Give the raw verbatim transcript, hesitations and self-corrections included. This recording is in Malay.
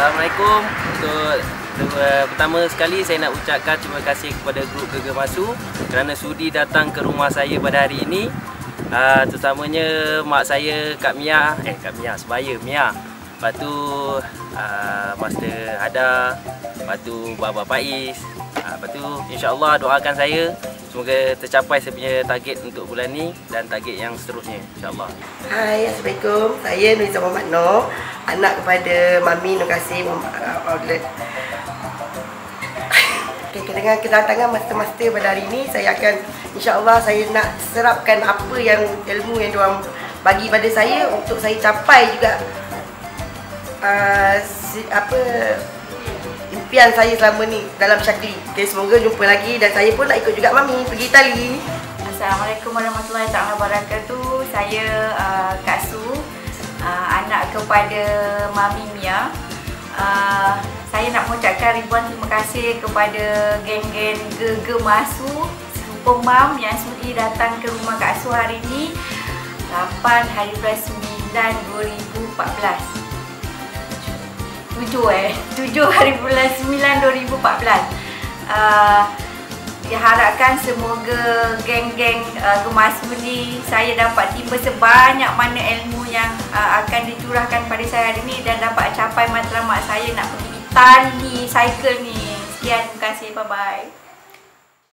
Assalamualaikum. Untuk uh, pertama sekali saya nak ucapkan terima kasih kepada grup Gegar Masu kerana sudi datang ke rumah saya pada hari ini. Uh, terutamanya mak saya Kak Mia, eh Kak Mia sebaya Mia. Lepas tu uh, Master Hada, lepas tu Baba Faiz. Uh, lepas tu insya-Allah doakan saya semoga tercapai saya punya target untuk bulan ni dan target yang seterusnya insya-Allah. Hai, Assalamualaikum. Saya Nurisa Muhammad Noor, anak kepada Mami Nur Kasih Outlet. Okay, dengan kedatangan master-master pada hari ini, saya akan insya-Allah saya nak serapkan apa yang ilmu yang diorang bagi pada saya untuk saya capai juga uh, si, apa impian saya selama ni dalam Syakli. Okay, semoga jumpa lagi dan saya pun nak ikut juga Mami pergi Itali. Assalamualaikum warahmatullahi wabarakatuh. Saya uh, Kak Su, uh, anak kepada Mami Mia. Uh, saya nak mengucapkan ribuan terima kasih kepada geng-geng Gegar Masu Super Mom yang sudi datang ke rumah Kak Su hari ini lapan hari bulan sembilan dua ribu empat belas. tujuh eh tujuh hari bulan sembilan dua ribu empat belas. Uh, diharapkan semoga geng-geng uh, Gemasu ni saya dapat timba sebanyak mana ilmu yang uh, akan dicurahkan pada saya hari ni dan dapat capai matlamat saya nak pergi Itali cycle ni. Sekian, terima kasih, bye bye.